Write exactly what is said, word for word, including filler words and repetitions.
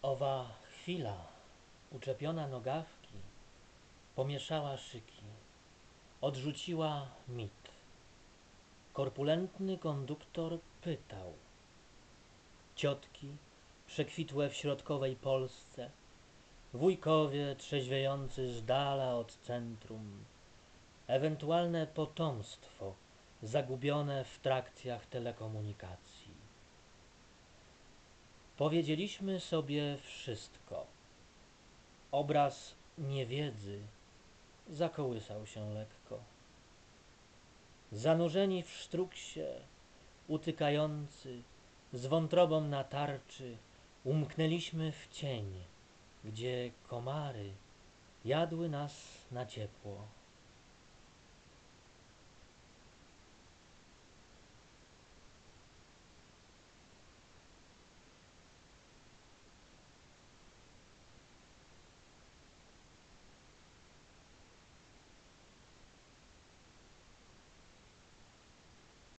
Owa chwila, uczepiona nogawki, pomieszała szyki, odrzuciła mit. Korpulentny konduktor pytał. Ciotki przekwitłe w środkowej Polsce, wujkowie trzeźwiejący z dala od centrum, ewentualne potomstwo zagubione w trakcjach telekomunikacji. Powiedzieliśmy sobie wszystko. Obraz niewiedzy zakołysał się lekko. Zanurzeni w sztruksie, utykający, z wątrobą na tarczy, umknęliśmy w cień, gdzie komary jadły nas na ciepło.